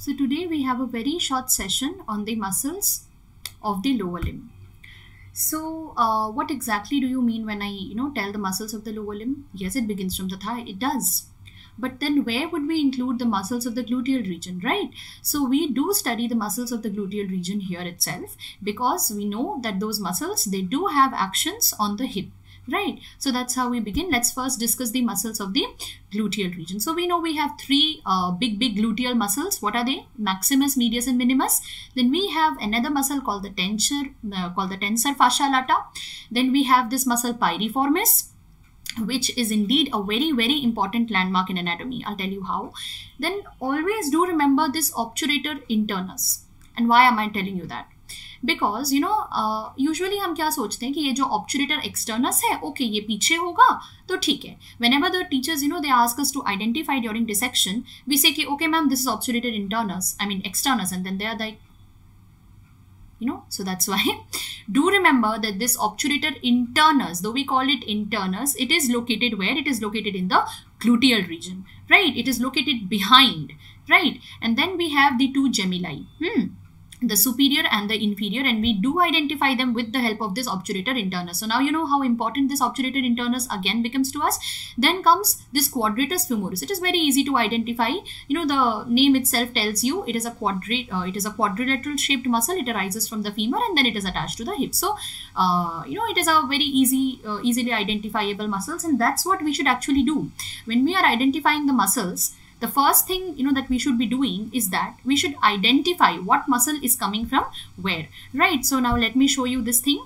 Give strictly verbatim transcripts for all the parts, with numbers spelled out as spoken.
So today we have a very short session on the muscles of the lower limb. So uh, what exactly do you mean when I you know tell the muscles of the lower limb? Yes, it begins from the thigh, it does. But then where would we include the muscles of the gluteal region, right? So we do study the muscles of the gluteal region here itself, because we know that those muscles, they do have actions on the hip, right? So that's how we begin. Let's first discuss the muscles of the gluteal region. So we know we have three uh, big big gluteal muscles. What are they? Maximus, medius and minimus. Then we have another muscle called the tensor uh, called the tensor fascia lata. Then we have this muscle piriformis, which is indeed a very very important landmark in anatomy. I'll tell you how. Then always do remember this obturator internus. And why am I telling you that? Because you know uh, usually हम क्या सोचते हैं कि ये जो obturator externus है, okay, ये पीछे होगा तो ठीक है. Whenever the teachers you know they ask us to identify during dissection, we say कि okay ma'am, this is obturator internus, I mean externus, and then they are like, you know, so that's why do remember that this obturator internus, though we call it internus, it is located where? It is located in the gluteal region, right? It is located behind, right? And then we have the two gemelli, hmm. the superior and the inferior, and we do identify them with the help of this obturator internus. So now you know how important this obturator internus again becomes to us. Then comes this quadratus femoris. It is very easy to identify. You know, the name itself tells you it is a quadri uh, it is a quadrilateral shaped muscle. It arises from the femur and then it is attached to the hip. So uh, you know, it is a very easy uh, easily identifiable muscles, and that's what we should actually do when we are identifying the muscles. The first thing you know that we should be doing is that we should identify what muscle is coming from where, right? So now let me show you this thing.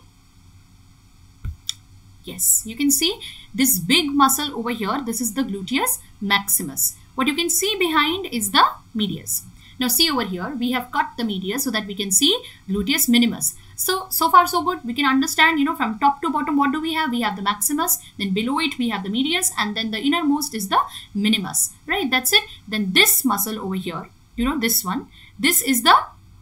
Yes, you can see this big muscle over here. This is the gluteus maximus. What you can see behind is the medius. Now see over here, we have cut the medius so that we can see gluteus minimus. So, so far so good. We can understand, you know, from top to bottom, what do we have? We have the maximus, then below it we have the medius, and then the innermost is the minimus, right? That's it. Then this muscle over here, you know, this one, this is the,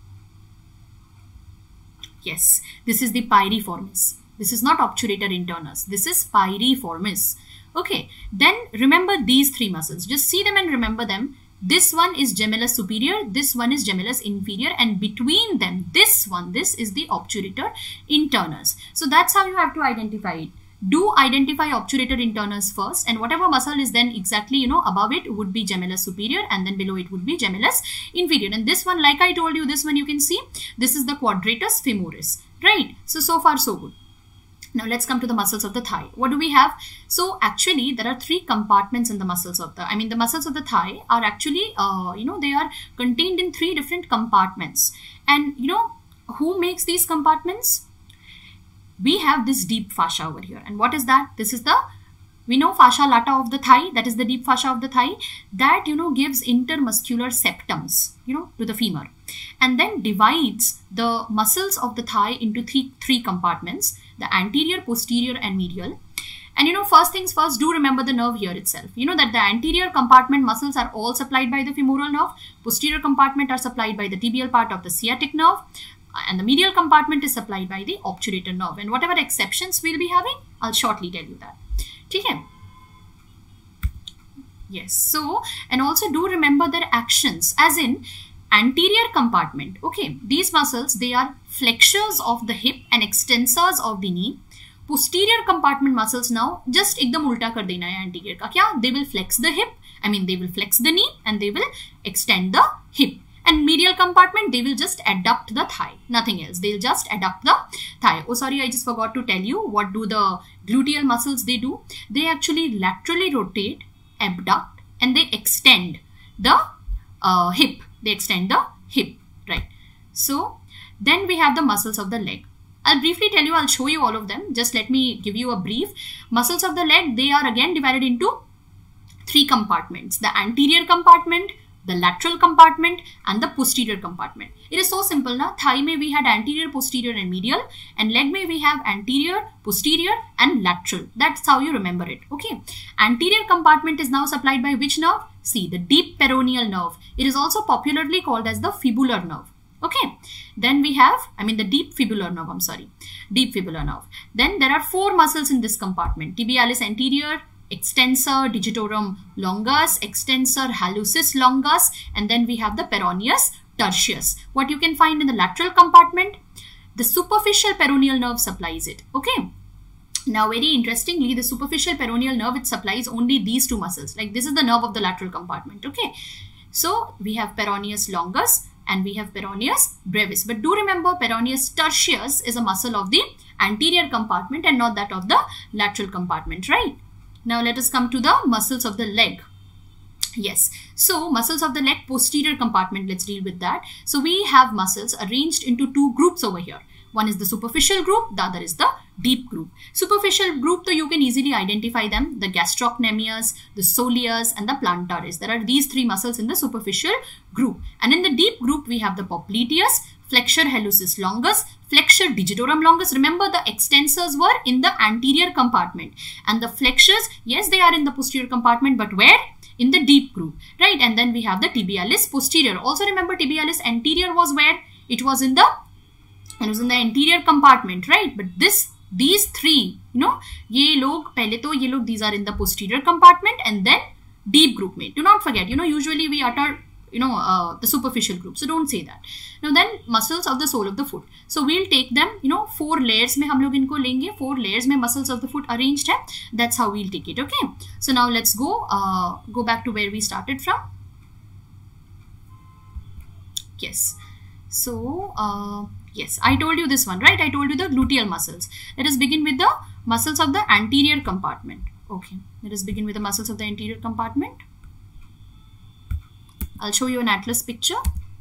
yes, this is the piriformis. This is not obturator internus. This is piriformis. Okay. Then remember these three muscles. Just see them and remember them. This one is gemellus superior, this one is gemellus inferior, and between them, this one, this is the obturator internus. So that's how you have to identify it. Do identify obturator internus first, and whatever muscle is then exactly, you know, above it would be gemellus superior, and then below it would be gemellus inferior. And this one, like I told you, this one you can see, this is the quadratus femoris, right? So, so far so good. Now let's come to the muscles of the thigh. What do we have? So actually there are three compartments in the muscles of the, I mean the muscles of the thigh are actually, uh, you know, they are contained in three different compartments. And you know, who makes these compartments? We have this deep fascia over here. And what is that? This is the, we know fascia lata of the thigh, that is the deep fascia of the thigh, that, you know, gives intermuscular septums, you know, to the femur. And then divides the muscles of the thigh into three, three compartments, the anterior, posterior and medial. And you know, first things first, do remember the nerve here itself. You know that the anterior compartment muscles are all supplied by the femoral nerve, posterior compartment are supplied by the tibial part of the sciatic nerve, and the medial compartment is supplied by the obturator nerve. And whatever exceptions we'll be having, I'll shortly tell you that. Okay. Yes, so, and also do remember their actions, as in anterior compartment. Okay, these muscles, they are flexors of the hip and extensors of the knee. Posterior compartment muscles now just ekdam ulta kar dena hai anterior ka. Kya? They will flex the hip, I mean they will flex the knee and they will extend the hip. And medial compartment, they will just adduct the thigh, nothing else. They'll just adduct the thigh. Oh, sorry, I just forgot to tell you what do the gluteal muscles they do. They actually laterally rotate, abduct, and they extend the uh, hip. They extend the hip, right? So then we have the muscles of the leg. I'll briefly tell you, I'll show you all of them. Just let me give you a brief. Muscles of the leg, they are again divided into three compartments. The anterior compartment, the lateral compartment and the posterior compartment. It is so simple na. Thigh may we had anterior, posterior and medial, and leg may we have anterior, posterior and lateral. That's how you remember it. Okay. Anterior compartment is now supplied by which nerve? See, the deep peroneal nerve. It is also popularly called as the fibular nerve. Okay. Then we have, I mean the deep fibular nerve, I'm sorry, deep fibular nerve. Then there are four muscles in this compartment. Tibialis anterior, extensor digitorum longus, extensor hallucis longus, and then we have the peroneus tertius. What you can find in the lateral compartment, the superficial peroneal nerve supplies it. Okay. Now, very interestingly, the superficial peroneal nerve, it supplies only these two muscles. Like this is the nerve of the lateral compartment. Okay. So we have peroneus longus and we have peroneus brevis. But do remember, peroneus tertius is a muscle of the anterior compartment and not that of the lateral compartment, right? Now let us come to the muscles of the leg. Yes, so muscles of the leg, posterior compartment, let's deal with that. So we have muscles arranged into two groups over here. One is the superficial group, the other is the deep group. Superficial group, so you can easily identify them, the gastrocnemius, the soleus and the plantaris. There are these three muscles in the superficial group. And in the deep group, we have the popliteus, flexure hallucis longus, flexure digitorum longus. Remember, the extensors were in the anterior compartment and the flexures, yes, they are in the posterior compartment, but where? In the deep group, right? And then we have the tibialis posterior. Also remember, tibialis anterior was where? It was in the it was in the anterior compartment, right? But this these three, you know, ye log pehle to ye log, these are in the posterior compartment and then deep group mein. Do not forget, you know, usually we utter, you know, uh, the superficial group. So don't say that. Now then, muscles of the sole of the foot. So we'll take them, you know, four layers mein hum log inko lenge. Four layers mein muscles of the foot arranged hai. That's how we'll take it. Okay. So now let's go, uh, go back to where we started from. Yes. So, uh, yes, I told you this one, right? I told you the gluteal muscles. Let us begin with the muscles of the anterior compartment. Okay. Let us begin with the muscles of the anterior compartment. I'll show you an atlas picture.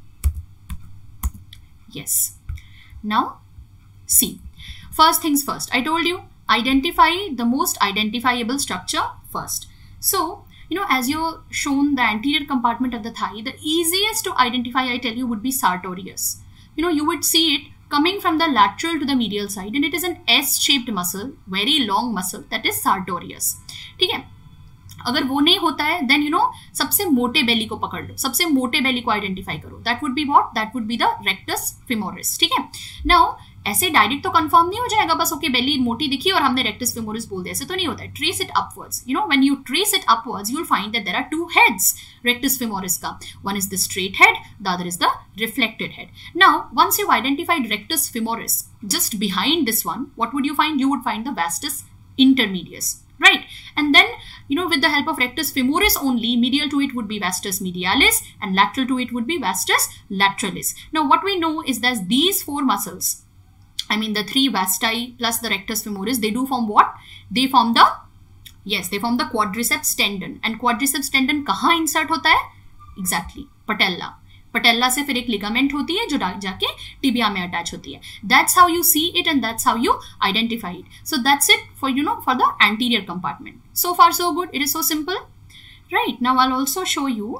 Yes. Now, see. First things first. I told you, identify the most identifiable structure first. So, you know, as you're shown the anterior compartment of the thigh, the easiest to identify, I tell you, would be sartorius. You know, you would see it coming from the lateral to the medial side, and it is an S-shaped muscle, very long muscle, that is sartorius. ठीक है? अगर वो नहीं होता है, then you know, सबसे मोटे belly को पकड़ लो, सबसे मोटे belly को identify करो. That would be what? That would be the rectus femoris. ठीक है? Now, ऐसे डायरेक्ट तो कंफर्म नहीं हो जाएगा बस ओके बेली मोटी दिखी और हमने रेक्टस फेमोरिस बोल दिया, ऐसे तो नहीं होता है. Trace it upwards, you know, when you trace it upwards you will find that there are two heads rectus femoris का. One is the straight head, the other is the reflected head. Now once you identified rectus femoris, just behind this one what would you find? You would find the vastus intermedius, right? And then, you know, with the help of rectus femoris only, medial to it would be vastus medialis and lateral to it would be vastus lateralis. Now what we know is that these four muscles, I mean the three vasti plus the rectus femoris, they do form what? They form the, yes, they form the quadriceps tendon. And quadriceps tendon kahan insert hota hai? Exactly, patella. Patella से फिर एक ligament होती है जो जाके tibia में attach होती है. That's how you see it and that's how you identify it. So that's it for, you know, for the anterior compartment. So far so good. It is so simple, right? Now I'll also show you.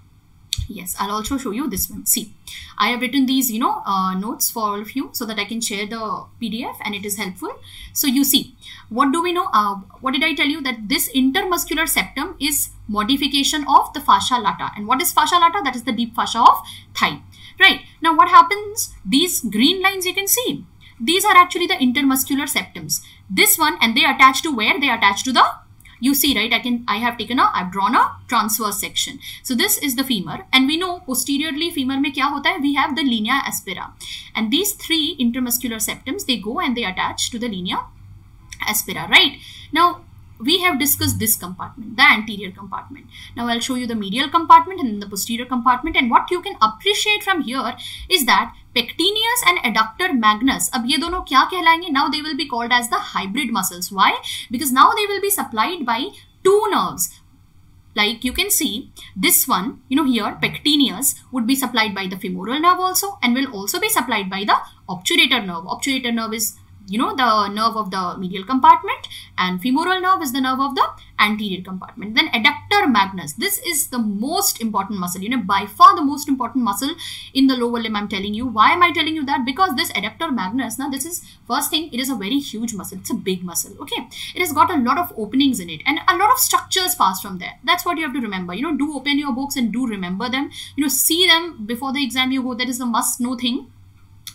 Yes, I'll also show you this one. See, I have written these, you know, uh, notes for all of you so that I can share the P D F and it is helpful. So you see, what do we know? Uh, what did I tell you? That this intermuscular septum is modification of the fascia lata. And what is fascia lata? That is the deep fascia of thigh, right? Now what happens? These green lines you can see. These are actually the intermuscular septums. This one, and they attach to where? They attach to the, you see, right? I can, I have taken a, I've drawn a transverse section. So this is the femur, and we know posteriorly femur में क्या होता है? We have the linea aspera, and these three intermuscular septums, they go and they attach to the linea aspera, right? Now we have discussed this compartment, the anterior compartment. Now I'll show you the medial compartment and then the posterior compartment, and what you can appreciate from here is that pectineus and adductor magnus, अब ये दोनों क्या कहलाएंगे? Now they will be called as the hybrid muscles. Why? Because now they will be supplied by two nerves. Like you can see this one, you know, here pectineus would be supplied by the femoral nerve also, and will also be supplied by the obturator nerve. Obturator nerve is, you know, the nerve of the medial compartment, and femoral nerve is the nerve of the anterior compartment. Then adductor magnus, this is the most important muscle, you know, by far the most important muscle in the lower limb. I'm telling you. Why am I telling you that? Because this adductor magnus, now this is, first thing, it is a very huge muscle. It's a big muscle, okay? It has got a lot of openings in it and a lot of structures pass from there. That's what you have to remember. You know, do open your books and do remember them. You know, see them before the exam you go. That is the must know thing.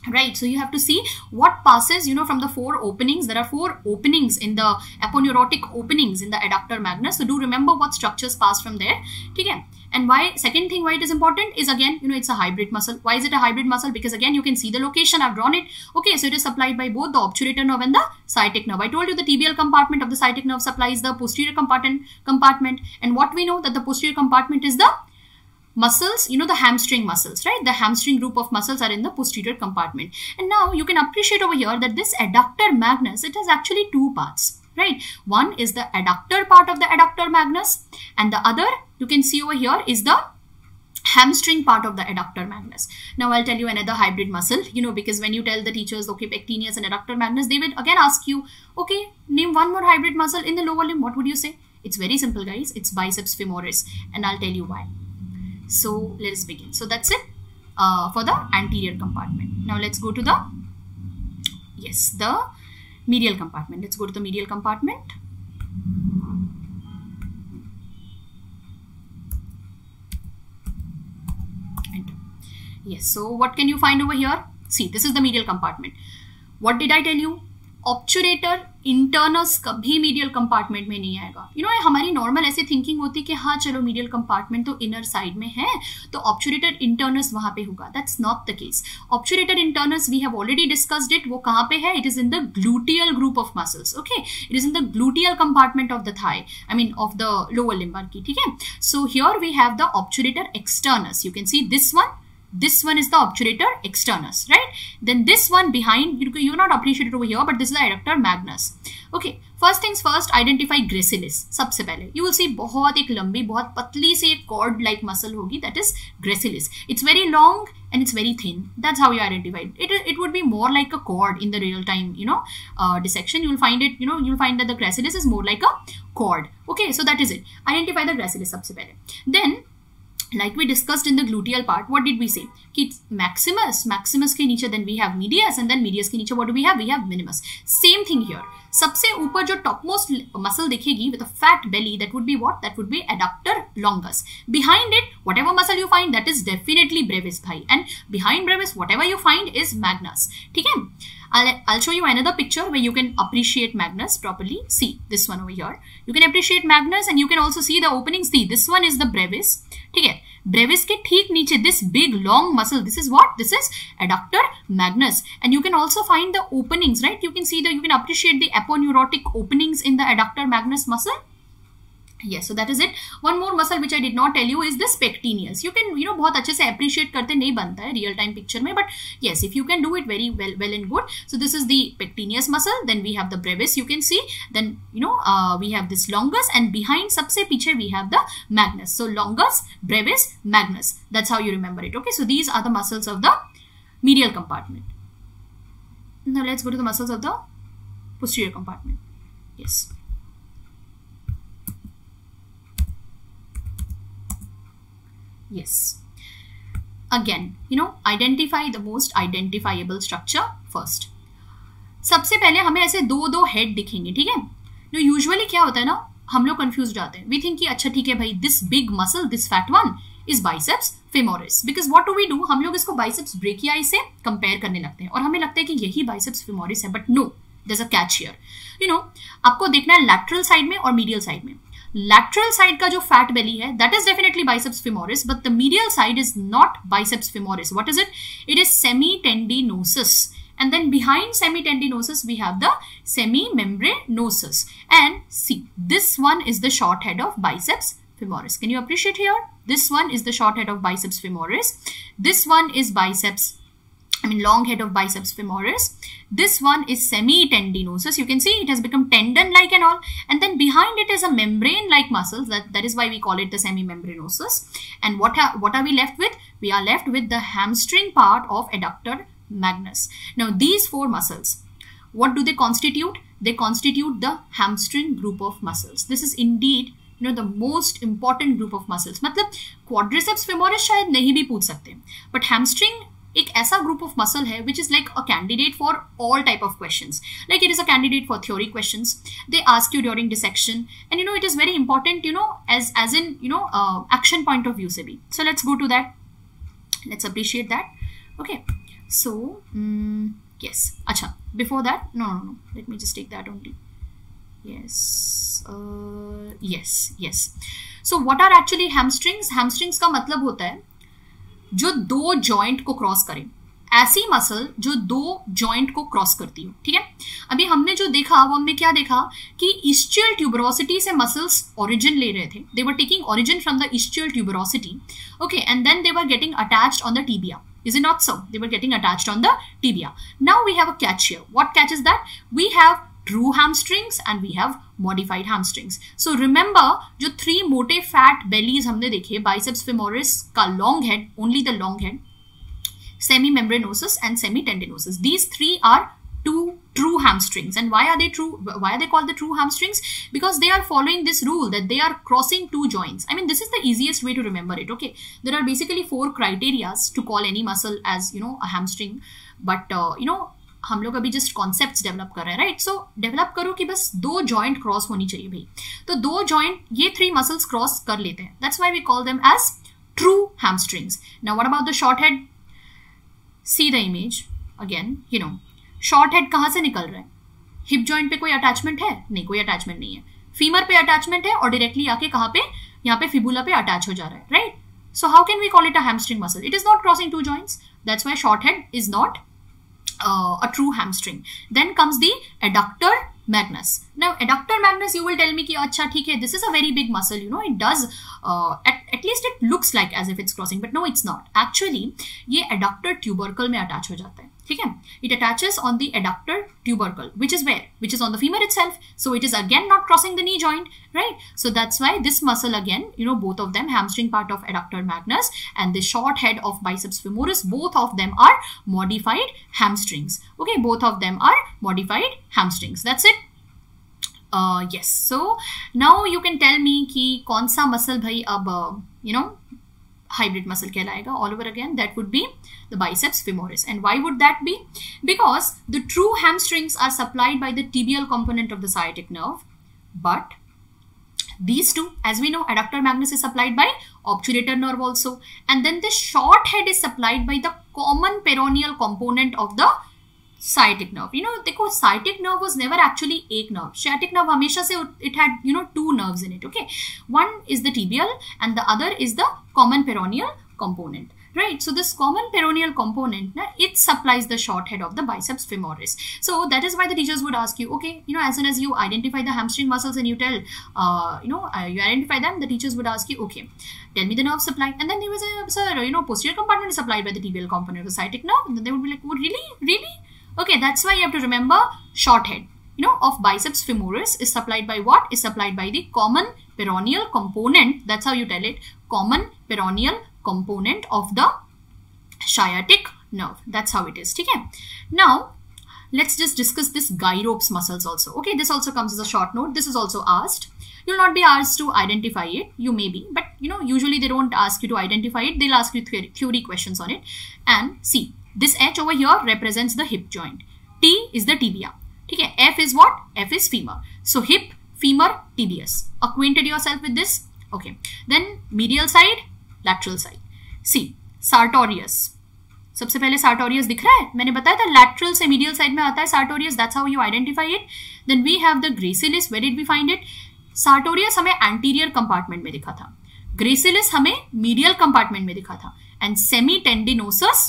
right? So you have to see what passes, you know, from the four openings. There are four openings in the aponeurotic openings in the adductor magnus. So do remember what structures pass from there. Okay. And why, second thing why it is important is, again, you know, it's a hybrid muscle. Why is it a hybrid muscle? Because again, you can see the location, I've drawn it. Okay, so it is supplied by both the obturator nerve and the sciatic nerve. I told you the tibial compartment of the sciatic nerve supplies the posterior compartment compartment. And what we know that the posterior compartment is the muscles, you know, the hamstring muscles, right? The hamstring group of muscles are in the posterior compartment. And now you can appreciate over here that this adductor magnus, it has actually two parts, right? One is the adductor part of the adductor magnus, and the other, you can see over here, is the hamstring part of the adductor magnus. Now I'll tell you another hybrid muscle, you know, because when you tell the teachers, okay, pectineus and adductor magnus, they will again ask you, okay, name one more hybrid muscle in the lower limb. What would you say? It's very simple, guys. It's biceps femoris, and I'll tell you why. So let us begin. So that's it uh, for the anterior compartment. Now let's go to the, yes, the medial compartment. Let's go to the medial compartment. Enter. Yes, so what can you find over here? See, this is the medial compartment. What did I tell you? Obturator internus कभी medial compartment में नहीं आएगा. You know हमारी normal ऐसे thinking होती है कि हाँ चलो मीडियल कंपार्टमेंट तो इनर साइड में है तो ऑब्चुरेटर इंटर्नस वहां पे होगा. That's not the case. Obturator internus we have already discussed it. वो कहाँ पे है? It is in the gluteal group of muscles. Okay, it is in the gluteal compartment of the thigh, I mean of the lower limb की. ठीक है, so here we have the obturator externus. You can see this one. This one is the obturator externus, right? Then this one behind, you you not appreciate it over here, but this is the adductor magnus. Okay, first things first, identify gracilis. सबसे पहले you will see बहुत एक लंबी, बहुत पतली सी एक cord like muscle होगी, that is gracilis. It's very long and it's very thin. That's how you identify it. It it would be more like a cord in the real time, you know, uh, dissection. You will find it, you know, you will find that the gracilis is more like a cord. Okay, so that is it. Identify the gracilis सबसे पहले. Then like we discussed in the gluteal part, what did we say? कि maximus, maximus के नीचे then we have medius, and then medius के नीचे what do we have? We have minimus. Same thing here. सबसे ऊपर जो topmost muscle दिखेगी with a fat belly, that would be what? That would be adductor longus. Behind it, whatever muscle you find, that is definitely brevis bhai. And behind brevis, whatever you find is magnus. ठीक है? I'll, I'll show you another picture where you can appreciate magnus properly. See this one over here. You can appreciate magnus and you can also see the openings. See, this one is the brevis. ठीक है, brevis के ठीक नीचे this big long muscle, this is what? This is adductor magnus. And you can also find the openings, right? You can see that you can appreciate the aponeurotic openings in the adductor magnus muscle. Yes, so that is it. One more muscle which I did not tell you is this pectineus. You can, you know, बहुत अच्छे से appreciate करते नहीं बनता है real time picture में, but yes, if you can do it very well, well and good. So this is the pectineus muscle. Then we have the brevis. You can see. Then you know uh, we have this longus, and behind सबसे पीछे we have the magnus. So longus, brevis, magnus. That's how you remember it. Okay, so these are the muscles of the medial compartment. Now let's go to the muscles of the posterior compartment. Yes. Yes. Again, you know, identify the most identifiable structure first. सबसे पहले हमें ऐसे दो दो head दिखेंगे. ठीक है, no, usually क्या होता है ना, हम लोग कंफ्यूज जाते हैं. वी थिंक कि अच्छा ठीक है भाई, this big muscle, this fat one is biceps femoris. Because what do we do, हम लोग इसको बाइसेप्स ब्रेकियाई से कंपेयर करने लगते हैं और हमें लगता है कि यही बाइसेप्स फेमोरिस है. But no, there is a catch here. You know, आपको देखना है लैटरल साइड में और मीडियल साइड में. Lateral side का जो fat belly है, that is definitely biceps femoris, but the medial side is not biceps femoris. What is it? It is semitendinosus. And then behind semitendinosus, we have the semimembranosus. And see, this one is the short head of biceps femoris. Can you appreciate here? This one is the short head of biceps femoris. This one is biceps I mean long head of biceps femoris. This one is semitendinosus. You can see it has become tendon-like and all. And then behind it is a membrane-like muscle. That, that is why we call it the semimembranosus. And what are, what are we left with? We are left with the hamstring part of adductor magnus. Now these four muscles, what do they constitute? They constitute the hamstring group of muscles. This is indeed, you know, the most important group of muscles. मतलब quadriceps femoris शायद नहीं भी पूछ सकते. But hamstring एक ऐसा group of muscle है which is like a candidate for all type of questions. Like it is a candidate for theory questions. They ask you during dissection, and you know it is very important, you know, as as in you know uh, action point of view से भी. So let's go to that. Let's appreciate that. Okay. So mm, yes, acha, before that, no no no let me just take that only. Yes, uh, yes yes. So what are actually hamstrings? Hamstrings का मतलब होता है जो दो joint को cross करें, ऐसी muscle जो दो जॉइंट को क्रॉस करती हो, ठीक है। अभी हमने जो देखा वो हमने क्या देखा कि इस्चियल ट्यूबरोसिटी से मसल्स ओरिजिन ले रहे थे, they were taking origin from the ischial tuberosity, okay, and then they were getting attached on the tibia. Is it not so? They were getting attached on the tibia. Now we have a catch here. What catch is that? We have true hamstrings and we have modified hamstrings. So remember, जो three मोटे fat bellies हमने देखे, biceps femoris का long head, only the long head, semimembranosus and semitendinosus. These three are two true hamstrings. And why are they true? Why are they called the true hamstrings? Because they are following this rule that they are crossing two joints. I mean, this is the easiest way to remember it. Okay, there are basically four criteria to call any muscle as, you know, a hamstring. But uh, you know, हम लोग अभी just concepts develop कर रहे हैं, right? सो develop करो कि बस दो जॉइंट क्रॉस होनी चाहिए भाई. तो दो जॉइंट, ये थ्री मसल्स क्रॉस कर लेते हैं. That's why we call them as true hamstrings. Now what about the short head? See the image again. You know, short head कहाँ से निकल रहा है? हिप जॉइंट पे कोई अटैचमेंट है? नहीं, कोई अटैचमेंट नहीं है. फीमर पे अटैचमेंट है और डायरेक्टली आके कहाँ पे, यहाँ पे फिबुला पे अटैच हो जा रहा है, right? So how can we call it a hamstring muscle? It is not crossing two joints. That's why short head is not a true hamstring. Then comes the adductor magnus. Now adductor magnus, you will tell me कि अच्छा ठीक है, this is a very big muscle, you know, it does uh, at, at least it looks like as if it's crossing, but no, it's not. Actually ये adductor tubercle में attach हो जाता है, ठीक है? It attaches on the adductor tubercle, which is where? Which is on the femur itself. So it is again not crossing the knee joint, right? So that's why this muscle again, you know, both of them, hamstring part of adductor magnus and the short head of biceps femoris, both of them are modified hamstrings. Okay, both of them are modified hamstrings. That's it. Uh, yes. So now you can tell me कि कौन सा muscle भाई अब uh, you know, hybrid muscle कहलाएगा? All over again, that would be the biceps femoris. And why would that be? Because the true hamstrings are supplied by the tibial component of the sciatic nerve, but these two, as we know, adductor magnus is supplied by obturator nerve also, and then the short head is supplied by the common peroneal component of the sciatic nerve. You know, देखो, sciatic nerve was never actually एक nerve. Sciatic nerve हमेशा से it had, you know, two nerves in it. Okay, one is the tibial and the other is the common peroneal component. Right, so this common peroneal component, na, it supplies the short head of the biceps femoris. So that is why the teachers would ask you, okay, you know, as soon as you identify the hamstring muscles and you tell, uh, you know, uh, you identify them, the teachers would ask you, okay, tell me the nerve supply. And then they would say, sir, you know, posterior compartment is supplied by the tibial component of the sciatic nerve. And then they would be like, oh, really, really? Okay, that's why you have to remember short head, you know, of biceps femoris is supplied by what? Is supplied by the common peroneal component. That's how you tell it. Common peroneal component of the sciatic nerve. That's how it is. Okay. Now, let's just discuss this gyropes muscles also. Okay, this also comes as a short note. This is also asked. You'll not be asked to identify it. You may be, but you know, usually they don't ask you to identify it. They'll ask you theory, theory questions on it. And see, this H over here represents the hip joint. T is the tibia. Okay. F is what? F is femur. So hip, femur, tibius. Acquainted yourself with this? Okay. Then medial side, lateral side. See, sartorius. सबसे पहले sartorius दिख रहा है? मैंने बताया था lateral से medial side में आता है sartorius. That's how you identify it. Then we have the gracilis. Where did we find it? Sartorius हमें anterior compartment में दिखा था. Gracilis हमें medial compartment में दिखा था. And semitendinosus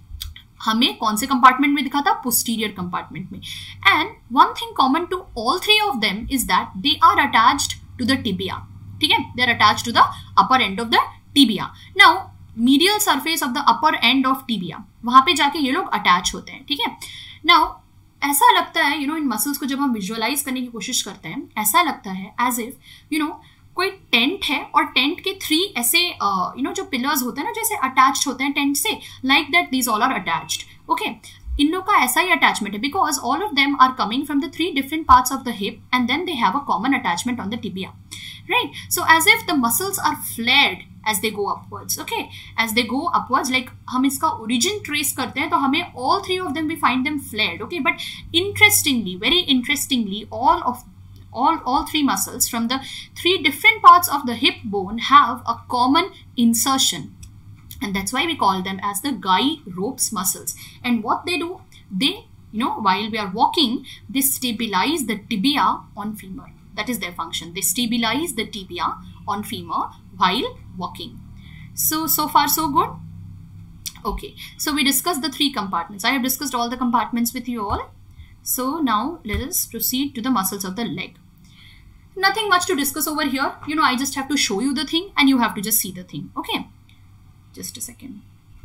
हमें कौन से कंपार्टमेंट में दिखा था? पोस्टीरियर कंपार्टमेंट में. And one thing common to all three of them is that they are attached to the tibia. ठीक है, they are attached to the upper end of the tibia. Now medial surface of the upper end of tibia, वहां पे जाके ये लोग attach होते हैं. ठीक है, नाउ ऐसा लगता है, यू नो, इन मसल्स को जब हम विजुअलाइज करने की कोशिश करते हैं, ऐसा लगता है एज इफ, यू नो, कोई टेंट है और टेंट के थ्री ऐसे यू नो जो पिलर्स होते हैं ना, जैसे अटैच्ड होते हैं टेंट से, like that these all are attached. Okay, इन लोग का ऐसा ही अटैचमेंट है because all of them are coming from the three different parts of the hip and then they have a common attachment on the tibia. Right, so as if the muscles are flared as they go upwards. Okay, as they go upwards, like हम इसका origin trace करते हैं तो हमें all three of them we find them flared. Okay, but interestingly, very interestingly, all of all all three muscles from the three different parts of the hip bone have a common insertion. and that's why we call them as the guy ropes muscles. And what they do, they, you know, while we are walking, they stabilize the tibia on femur. That is their function. They stabilize the tibia on femur while walking. So, so far so good. Okay, so we discussed the three compartments. I have discussed all the compartments with you all. So now let us proceed to the muscles of the leg. Nothing much to discuss over here. You know, I just have to show you the thing and you have to just see the thing. Okay, just a second.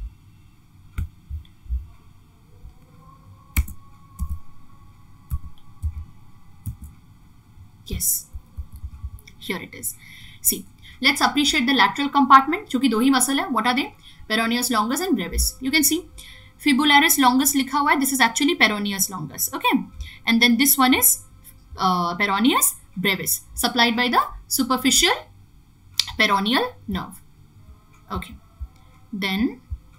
Yes, here it is. See, let's appreciate the lateral compartment. चूंकि दो ही muscle है. What are they? Peroneus longus and brevis. You can see fibularis longus लिखा हुआ है. This is actually peroneus longus. Okay, and then this one is uh, peroneus brevis, supplied by the superficial peroneal nerve. Okay, then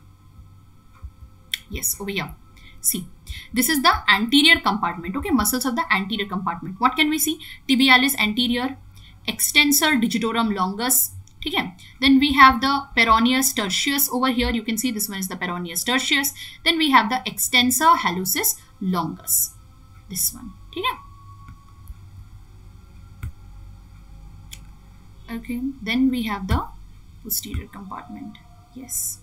yes, over here. See, this is the anterior compartment. Okay, muscles of the anterior compartment. What can we see? Tibialis anterior, extensor digitorum longus. Okay, then we have the peroneus tertius over here. You can see this one is the peroneus tertius. Then we have the extensor hallucis longus. This one. Okay. Okay, then we have the posterior compartment. Yes.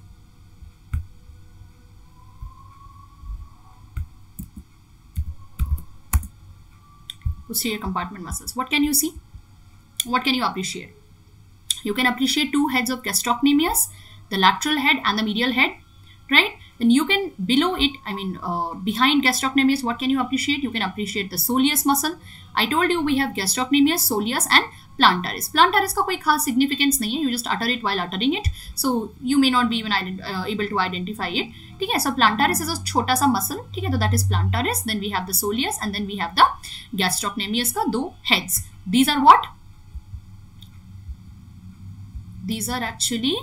Posterior compartment muscles. What can you see? What can you appreciate? You can appreciate two heads of gastrocnemius, the lateral head and the medial head, right? And you can, below it, I mean, uh, behind gastrocnemius, what can you appreciate? You can appreciate the soleus muscle. I told you we have gastrocnemius, soleus and plantaris. Plantaris का कोई खास significance नहीं है. You just utter it while uttering it. So you may not be even uh, able to identify it. ठीक है? So plantaris is a छोटा सा muscle. ठीक है? So that is plantaris. Then we have the soleus and then we have the gastrocnemius का दो heads. These are what? These are actually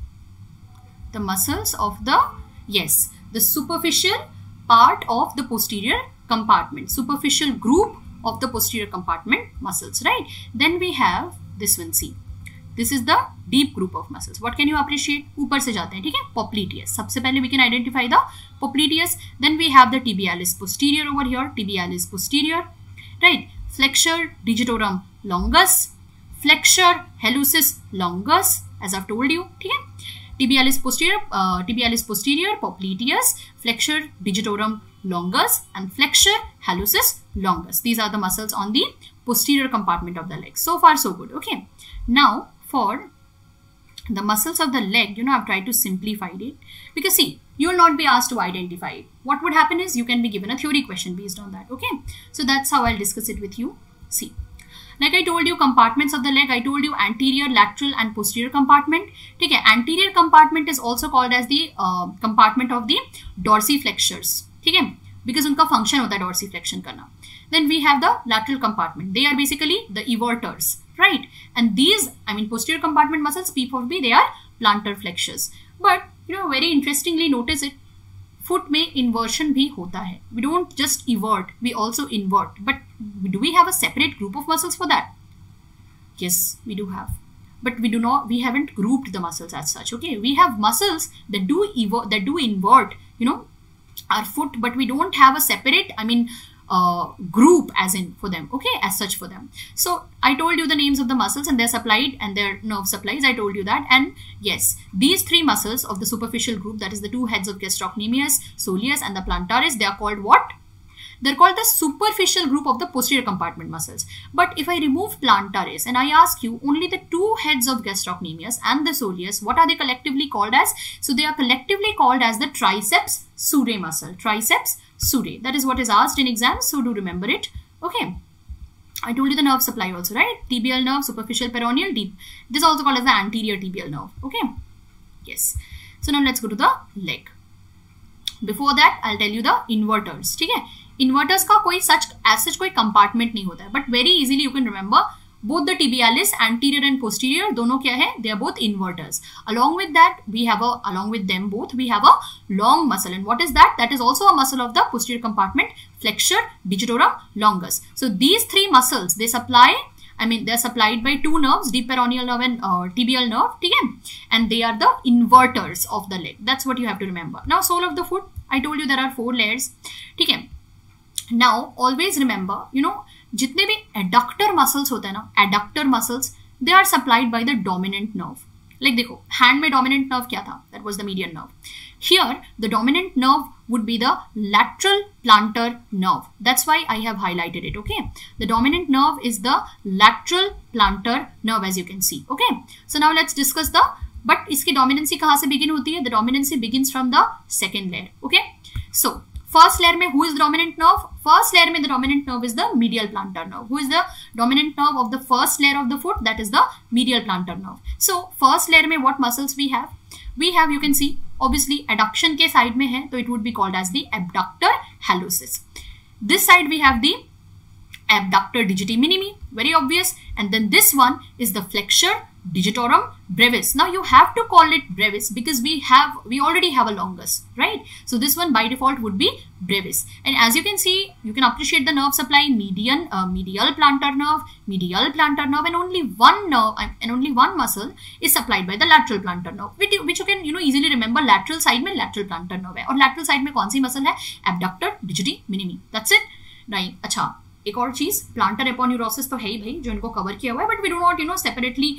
the muscles of the, yes, the superficial part of the posterior compartment, superficial group of the posterior compartment muscles, right? Then we have this one, see. This is the deep group of muscles. What can you appreciate? ऊपर से जाते हैं, ठीक है? Popliteus. सबसे पहले we can identify the popliteus. Then we have the tibialis posterior over here, tibialis posterior, right? Flexure digitorum longus, flexure hallucis longus, as I've told you. ठीक है? Tibialis posterior, uh, tibialis posterior, popliteus, flexure digitorum longus, and flexure hallucis longus. These are the muscles on the posterior compartment of the leg. So far, so good. Okay. Now, for the muscles of the leg, you know, I've tried to simplify it because see, you will not be asked to identify it. What would happen is you can be given a theory question based on that. Okay. So that's how I'll discuss it with you. See. Like I told you, compartments of the leg, I told you anterior, lateral and posterior compartment. Okay, anterior compartment is also called as the uh, compartment of the dorsiflexures. Okay, because unka function hota hai dorsiflexion karna. Then we have the lateral compartment. They are basically the everters, right? And these, I mean, posterior compartment muscles, P four B, they are plantar flexures. But, you know, very interestingly, notice it. Foot में inversion भी होता है. We don't just evert, we also invert. But do we have a separate group of muscles for that? Yes, we do have. But we do not, we haven't grouped the muscles as such. Okay, we have muscles that do evert, that do invert, you know, our foot, but we don't have a separate, I mean, uh, group as in for them. Okay, as such for them. So I told you the names of the muscles and they're supplied and their nerve supplies. I told you that. And yes, these three muscles of the superficial group, that is the two heads of gastrocnemius, soleus and the plantaris, they are called what? They're called the superficial group of the posterior compartment muscles. But if I remove plantaris and I ask you only the two heads of gastrocnemius and the soleus, what are they collectively called as? So they are collectively called as the triceps surae muscle. Triceps surae. That is what is asked in exams. So do remember it. Okay. I told you the nerve supply also, right? Tibial nerve, superficial peroneal, deep. This is also called as the anterior tibial nerve. Okay. Yes. So now let's go to the leg. Before that, I'll tell you the inverters. ठीक है? Inverters का कोई such as such कोई compartment नहीं होता है. But very easily you can remember both the tibialis, anterior and posterior, दोनों क्या है? They are both inverters. Along with that, we have a, along with them both, we have a long muscle. And what is that? That is also a muscle of the posterior compartment, flexure digitorum longus. So these three muscles, they supply I mean, they are supplied by two nerves, deep peroneal nerve and uh, tibial nerve, okay? And they are the inverters of the leg. That's what you have to remember. Now, sole of the foot, I told you there are four layers, okay? Now, always remember, you know, जितने भी adductor muscles होते हैं ना, adductor muscles, they are supplied by the dominant nerve. Like देखो, hand में dominant nerve क्या था? That was the median nerve. Here, the dominant nerve would be the lateral plantar nerve. That's why I have highlighted it, okay? The dominant nerve is the lateral plantar nerve, as you can see, okay? So now let's discuss the, but इसकी dominancy कहाँ से begin होती है? The dominancy begins from the second layer, okay? So, first layer में who is the dominant nerve? First layer में the dominant nerve is the medial plantar nerve. Who is the dominant nerve of the first layer of the foot? That is the medial plantar nerve. So, first layer में what muscles we have? We have, you can see, obviously adduction के side में है, तो it would be called as the abductor hallucis. This side we have the abductor digiti minimi, very obvious, and then this one is the flexure digitorum brevis. Now you have to call it brevis because we have we already have a longus, right? So this one by default would be brevis. And as you can see, you can appreciate the nerve supply: median, uh, medial plantar nerve, medial plantar nerve, and only one nerve and only one muscle is supplied by the lateral plantar nerve, which, which you can you know easily remember. Lateral side में lateral plantar nerve है और lateral side में कौन सी muscle है? Abductor digiti minimi. That's it. Right. अच्छा. एक और चीज प्लांटर एपोन्यूरोसिस तो है ही भाई जो इनको कवर किया हुआ है, but we do not you know separately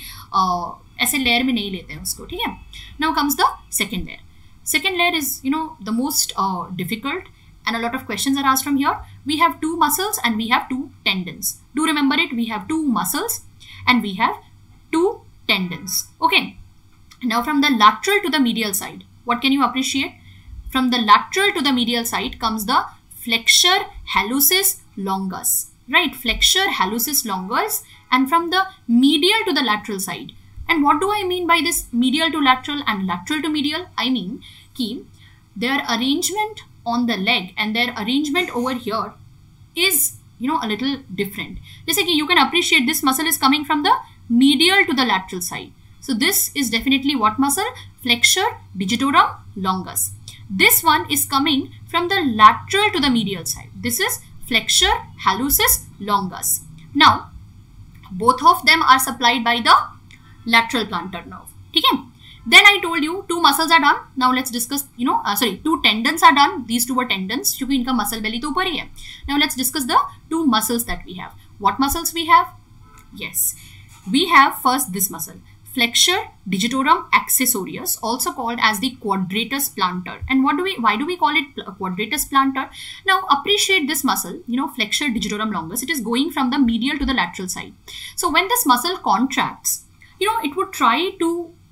ऐसे लेयर में नहीं लेते हैं उसको, ठीक है. Now comes the second layer. Second layer is you know the most difficult and a lot of questions are asked from here. We have two muscles and we have two tendons. Do remember it, we have two muscles and we have two tendons. Okay. Now from the lateral to the medial side, what can you appreciate? From the lateral to the medial side comes the flexure hallucis longus, right? Flexure hallucis longus, and from the medial to the lateral side. And what do I mean by this medial to lateral and lateral to medial? I mean कि their arrangement on the leg and their arrangement over here is you know a little different. जैसे कि you can appreciate this muscle is coming from the medial to the lateral side. So this is definitely what muscle? Flexure digitorum longus. This one is coming from the lateral to the medial side. This is flexure hallucis longus. Now, both of them are supplied by the lateral plantar nerve. Okay? Then I told you two muscles are done. Now let's discuss, you know, uh, sorry, two tendons are done. These two are tendons. क्योंकि इनका muscle belly तो ऊपर ही है. Now let's discuss the two muscles that we have. What muscles we have? Yes, we have first this muscle. Flexure digitorum accessorius, also called as the quadratus plantar. And what do we, why do we call it quadratus plantar? Now appreciate this muscle, you know, flexure digitorum longus. It is going from the medial to the lateral side. So when this muscle contracts, you know, it would try to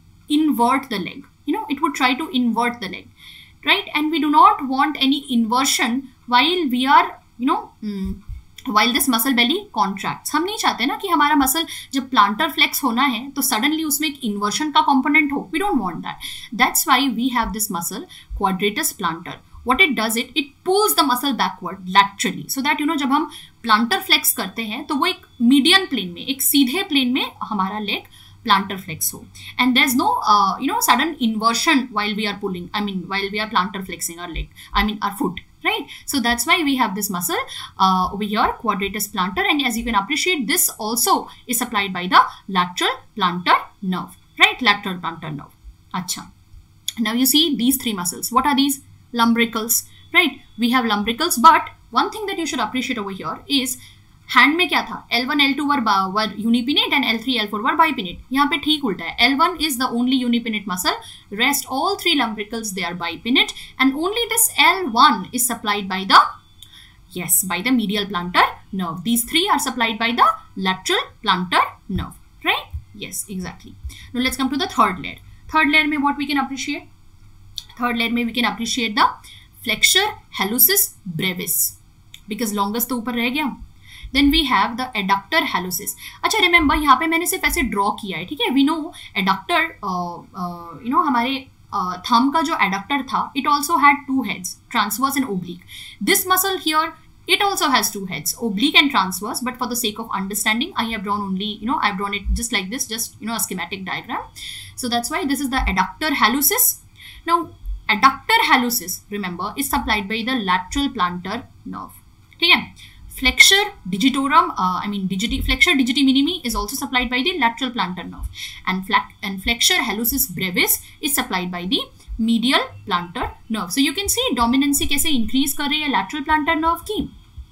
invert the leg. You know, it would try to invert the leg, right? And we do not want any inversion while we are, you know, mm, while this muscle belly contracts. हम नहीं चाहते ना कि हमारा muscle जब plantar flex होना है तो suddenly उसमें एक inversion का component हो. We don't want that. That's why we have this muscle quadratus plantar. What it does, it it pulls the muscle backward laterally, so that you know जब हम plantar flex करते हैं तो वो एक median plane में, एक सीधे plane में हमारा leg plantar flex ho, and there's no uh, you know sudden inversion while we are pulling, I mean while we are plantar flexing our leg, I mean our foot, right? So that's why we have this muscle uh, over here, quadratus plantar, and as you can appreciate, this also is supplied by the lateral plantar nerve, right? Lateral plantar nerve. Acha. Now you see these three muscles. What are these? Lumbricals, right? We have lumbricals, but one thing that you should appreciate over here is hand में क्या था? L one L two were were unipinnate and L three L four were bipinnate. यहाँ पे ठीक उल्टा है. L one is the only unipinnate muscle. Rest all three lumbricals they are bipinnate, and only this L one is supplied by the yes by the medial plantar nerve. These three are supplied by the lateral plantar nerve, right? Yes, exactly. Now let's come to the third layer. Third layer में what we can appreciate? Third layer में we can appreciate the flexure hallucis brevis because longest तो ऊपर रह गया. Then we have the adductor hallucis. अच्छा remember यहाँ पे मैंने सिर्फ ऐसे draw किया है, ठीक है? We know adductor, uh, uh, you know हमारे uh, thumb का जो adductor था, it also had two heads, transverse and oblique. This muscle here, it also has two heads, oblique and transverse. But for the sake of understanding, I have drawn only, you know, I've drawn it just like this, just you know a schematic diagram. So that's why this is the adductor hallucis. Now adductor hallucis, remember, is supplied by the lateral plantar nerve. ठीक है? Flexure digitorum, uh, I mean digiti, flexure digiti minimi is also supplied by the lateral plantar nerve, and, and flexure hallucis brevis is supplied by the medial plantar nerve. So you can see dominancy कैसे increase कर रही है lateral plantar nerve की,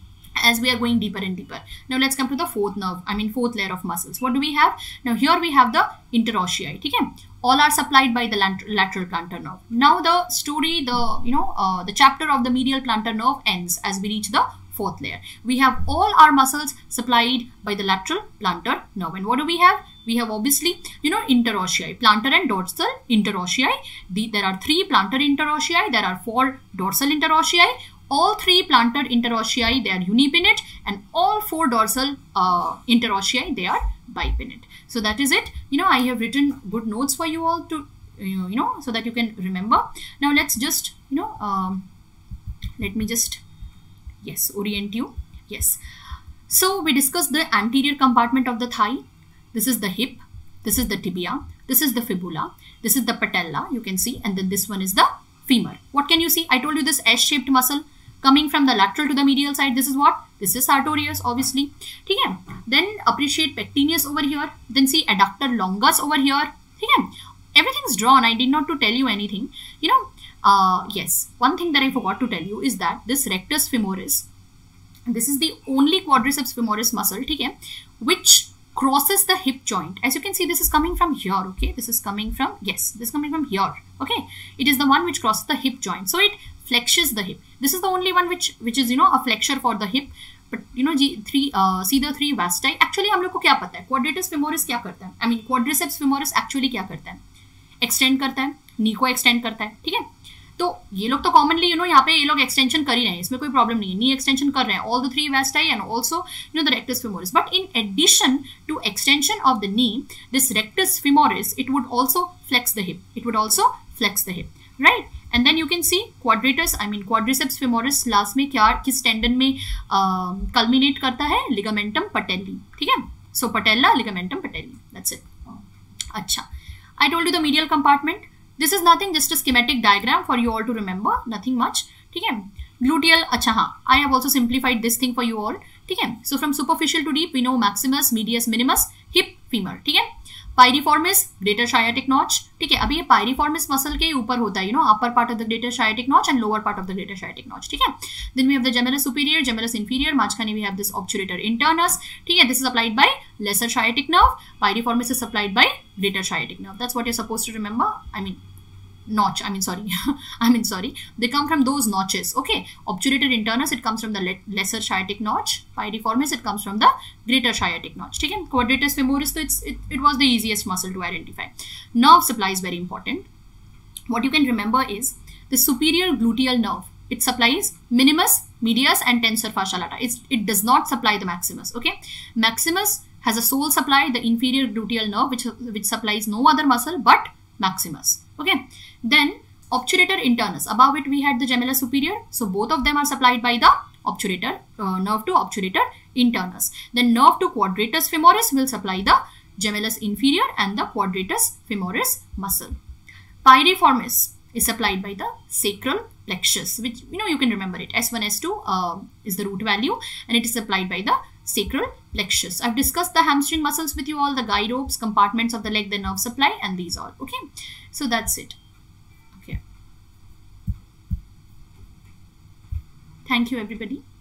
as we are going deeper and deeper. Now let's come to the fourth nerve, I mean fourth layer of muscles. What do we have? Now here we have the interossei. Okay, all are supplied by the lateral plantar nerve. Now the story, the you know uh, the chapter of the medial plantar nerve ends as we reach the fourth layer. We have all our muscles supplied by the lateral plantar nerve. And what do we have? We have obviously, you know, interossei, plantar and dorsal interossei. The, there are three plantar interossei, there are four dorsal interossei. All three plantar interossei, they are unipinnate, and all four dorsal uh, interossei, they are bipinnate. So that is it. You know, I have written good notes for you all to, you know, so that you can remember. Now let's just, you know, um, let me just, yes, orient you. Yes. So we discussed the anterior compartment of the thigh. This is the hip. This is the tibia. This is the fibula. This is the patella, you can see. And then this one is the femur. What can you see? I told you this S-shaped muscle coming from the lateral to the medial side. This is what? This is sartorius, obviously. Okay. Then appreciate pectineus over here. Then see adductor longus over here. Okay. Everything's drawn. I did not to tell you anything. You know, uh, yes. One thing that I forgot to tell you is that this rectus femoris, this is the only quadriceps femoris muscle, okay, which crosses the hip joint. As you can see, this is coming from here, okay. This is coming from, yes, this is coming from here, okay. It is the one which crosses the hip joint. So it flexes the hip. This is the only one which, which is, you know, a flexure for the hip. But, you know, G three, uh, see the three vasti. Actually, हम लोग को क्या पता है? Quadratus femoris क्या करता है? I mean, quadriceps femoris actually क्या करता है? Extend करता है, knee को extend करता है, ठीक है? तो ये लोग तो कॉमनली यू नो यहाँ पे ये लोग एक्सटेंशन कर ही रहे हैं, इसमें कोई प्रॉब्लम नहीं है, नी एक्सटेंशन कर रहे हैं, all the three vasti and also you know the rectus femoris. But in addition to extension of the knee, this rectus femoris, it would also flex the hip, it would also flex the hip, right. And then you can see quadratus, I mean quadriceps femoris last में क्या किस tendon में culminate uh, करता है? Ligamentum patellae, ठीक है. So patella, ligamentum patellae, that's it. अच्छा, I told you the medial compartment. This is nothing, just a schematic diagram for you all to remember, nothing much. ठीक है. Gluteal, अच्छा हाँ, I have also simplified this thing for you all. ठीक है. So from superficial to deep, we know maximus, medius, minimus, hip, femur. ठीक है. Pyriformis, greater sciatic notch. ठीक है. अभी ये pyriformis muscle के ऊपर होता है, you know, upper part of the greater sciatic notch and lower part of the greater sciatic notch. ठीक है. Then we have the gemellus superior, gemellus inferior. माझखाने we have this obturator internus. ठीक है. This is supplied by lesser sciatic nerve. Pyriformis is supplied by greater sciatic nerve. That's what you're supposed to remember. I mean, notch, I mean sorry, I mean sorry, they come from those notches, okay. Obturator internus, it comes from the le lesser sciatic notch. Pyriformis, it comes from the greater sciatic notch, okay. Quadratus femoris, so it's, it, it was the easiest muscle to identify. Nerve supply is very important. What you can remember is the superior gluteal nerve, it supplies minimus, medius and tensor fascia lata. It's, it does not supply the maximus, okay. Maximus has a sole supply, the inferior gluteal nerve, which, which supplies no other muscle but maximus, okay. Then obturator internus, above it we had the gemellus superior, so both of them are supplied by the obturator uh, nerve to obturator internus. Then nerve to quadratus femoris will supply the gemellus inferior and the quadratus femoris muscle. Pyriformis is supplied by the sacral plexus, which you know you can remember it, S one S two uh, is the root value, and it is supplied by the sacral plexus. I've discussed the hamstring muscles with you all, the guide ropes, compartments of the leg, the nerve supply, and these all, okay. So that's it. Okay, thank you everybody.